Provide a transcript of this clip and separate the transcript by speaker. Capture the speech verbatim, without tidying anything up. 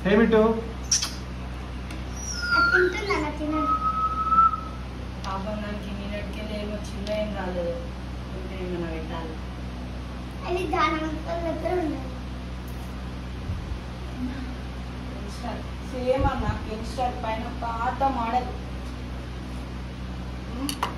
Speaker 1: హే మిట్టు
Speaker 2: తింటున్నాను తినండి.
Speaker 3: పాపం దానికి నిన్నటికి ఏమో చిన్న ఏం రాలేదు. ఉంటే ఏమైనా పెట్టాలి.
Speaker 2: అది దాని దగ్గర ఉండదు.
Speaker 3: సేమ్ అన్న కింగ్ స్టార్ పైన పాత మోడల్.